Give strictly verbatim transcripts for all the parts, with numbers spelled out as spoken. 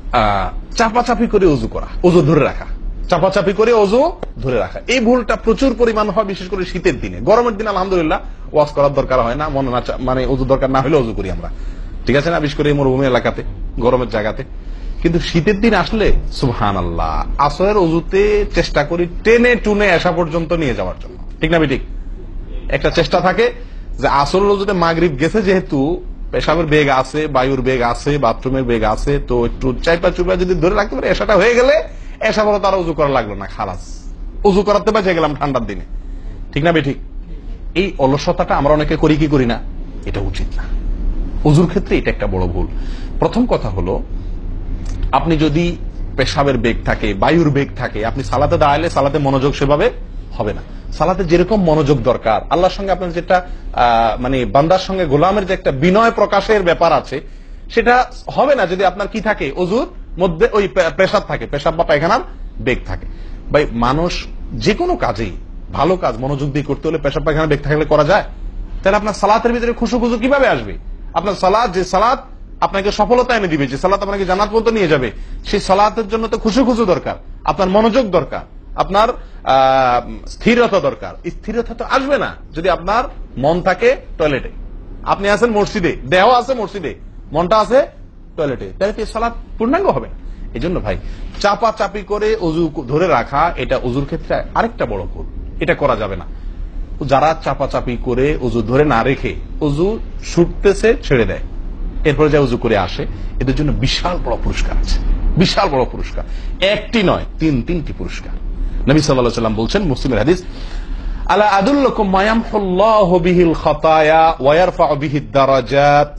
চাপাচাপি করে অজু করা, অজু ধরে রাখা, চাপাচাপি করে অজু ধরে রাখা, এই ভুলটা প্রচুর পরিমাণ হয়, বিশেষ করে শীতের দিনে। গরমের দিনে আলহামদুলিল্লাহ ওয়াশ করার দরকার হয় না, মনে না মানে অজু দরকার না হলে অজু করি আমরা, ঠিক আছে না, বিশেষ করে মরুভূমি এলাকাতে, গরমের জায়গাতে। কিন্তু শীতের দিন আসলে সুবহানাল্লাহ, আসরের অজুতে চেষ্টা করি টেনে টুনে আসা পর্যন্ত নিয়ে যাওয়ার জন্য, ঠিক না ঠিক? একটা চেষ্টা থাকে যে আসরের অজুতে মাগরিব গেছে, যেহেতু পেশাবের বেগ আছে, বায়ুর বেগ আছে, বাথরুমের বেগ আছে, তো একটু চাইপা চুপা যদি ধরে রাখতে পারে, এসাটা হয়ে গেলে এসা বলো তারা উজু করা লাগলো না, খালাস, উজু করাতে বেঁচে গেলাম ঠান্ডার দিনে, ঠিক না ঠিক? এই অলসতাটা আমরা অনেকে করি কি করি না, এটা উচিত না। উজুর ক্ষেত্রে এটা একটা বড় ভুল। প্রথম কথা হলো, আপনি যদি পেশাবের বেগ থাকে, বায়ুর বেগ থাকে, আপনি সালাতে দাঁড়ালে সালাতে মনোযোগ সেভাবে হবে না। সালাতে যেরকম মনোযোগ দরকার, আল্লাহর সঙ্গে আপনার যেটা মানে বান্দার সঙ্গে গোলামের যে একটা বিনয় প্রকাশের ব্যাপার আছে, সেটা হবে না যদি আপনার কি থাকে, অজুর মধ্যে ওই পেশাব থাকে, পেশাব বা পায়খানার বেগ থাকে। ভাই, মানুষ যে কোনো কাজেই ভালো কাজ মনোযোগ দিয়ে করতে হলে পেশাব পায়খানার বেগ থাকলে করা যায়? তাহলে আপনার সালাতের ভিতরে খুশু খুশু কিভাবে আসবে? আপনার সালাত, যে সালাত আপনাকে সফলতা এনে দিবে, যে সালাত আপনাকে জান্নাত পর্যন্ত নিয়ে যাবে, সেই সালাতের জন্য তো খুশু খুশু দরকার, আপনার মনোযোগ দরকার, আপনার স্থিরতা দরকার। স্থিরতা তো আসবে না যদি আপনার মন থাকে টয়লেটে। আপনি আছেন মসজিদে, দেহ আছে মসজিদে, মনটা আছে টয়লেটে, তাহলে কি সালাত পূর্ণাঙ্গ হবে না? এই জন্য ভাই, চাপা চাপি করে অজু ধরে রাখা, এটা অজুর ক্ষেত্রে আরেকটা বড় ভুল, এটা করা যাবে না। যারা চাপাচাপি করে অজু ধরে না রেখে অজু ছুটতেছে, ছেড়ে দেয়, এরপরে যা উজু করে আসে, এদের জন্য বিশাল বড় পুরস্কার আছে, বিশাল বড় পুরস্কার, একটি নয়, তিন তিনটি পুরস্কার। নবী সাল্লাল্লাহু আলাইহি ওয়াসাল্লাম বলছেন, মুসলিমের হাদিস, আলা আদুল্লুকুম মা ইয়ামহুল্লাহু বিহিল খাতায়া ওয়া ইয়ারফাউ বিহিদ দারাজাত।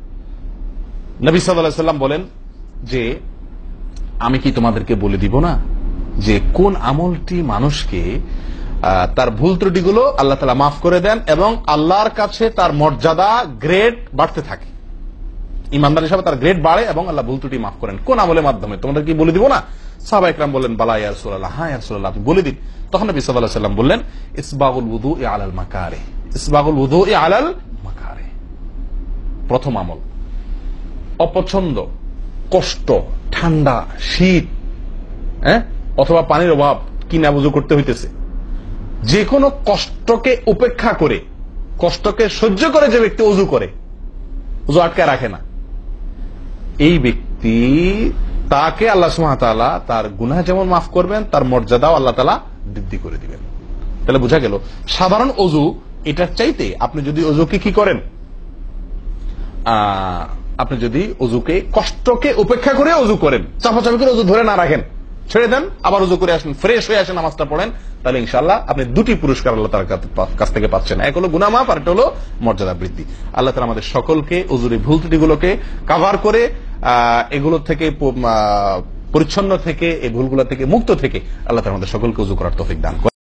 নবী সাল্লাল্লাহু আলাইহি ওয়াসাল্লাম বলেন যে, আমি কি তোমাদেরকে বলে দিব না যে কোন আমলটি মানুষকে তার ভুল ত্রুটিগুলো আল্লাহ তাআলা মাফ করে দেন এবং আল্লাহর কাছে তার মর্যাদা, গ্রেড বাড়তে থাকে, ইমানদার হিসাবে তার গ্রেড বাড়ে এবং আল্লাহ ভুল ত্রুটি মাফ করেন। কোন আমলের মাধ্যমে? তোমাদের কি বলে দিব না? সাহাবা ইকরাম বললেন, বালা ইয়া রাসূলুল্লাহ, হ্যাঁ ইয়া রাসূলুল্লাহ, আপনি বলে দিন। তখন নবী সাল্লাল্লাহু আলাইহি ওয়াসাল্লাম বললেন, ইসবাগুল wudu'i আলাল মাকারিহ, ইসবাগুল wudu'i আলাল মাকারিহ। প্রথম আমল, অপছন্দ, কষ্ট, ঠান্ডা, শীত, হ্যাঁ, অথবা পানির অভাব, কিনা বুঝু করতে হইতেছে, যে কোনো কষ্টকে উপেক্ষা করে, কষ্টকে সহ্য করে যে ব্যক্তি অজু করে, অজু আটকায় রাখে না, এই ব্যক্তি, তাকে আল্লাহ সুবহানাহু ওয়া তাআলা তার গুনাহ যেমন মাফ করবেন, তার মর্যাদাও আল্লাহ তাআলা বৃদ্ধি করে দিবেন। তাহলে বোঝা গেল, সাধারণ অজু এটার চাইতে আপনি যদি অজুকে কি করেন, আপনি যদি অজুকে, কষ্টকে উপেক্ষা করে অজু করেন, চাপাচাপি করে অজু ধরে না রাখেন, ছেড়ে দেন, আবার অজু করে আসেন, ফ্রেশ হয়ে আসেন, নামাজটা পড়েন, তাহলে ইনশাআল্লাহ আপনি দুটি পুরস্কার আল্লাহ তাআলার কাছ থেকে পাচ্ছেন। এক হলো গুনাহ মাফ, আর একটা হলো মর্যাদা বৃদ্ধি। আল্লাহ তাআলা আমাদের সকলকে অজুর ভুল ত্রুটিগুলোকে কভার করে এগুলো থেকে পরিচ্ছন্ন থেকে, এই ভুলগুলো থেকে মুক্ত থেকে আল্লাহ তাআলা আমাদের সকলকে অজু করার তৌফিক দান করেন।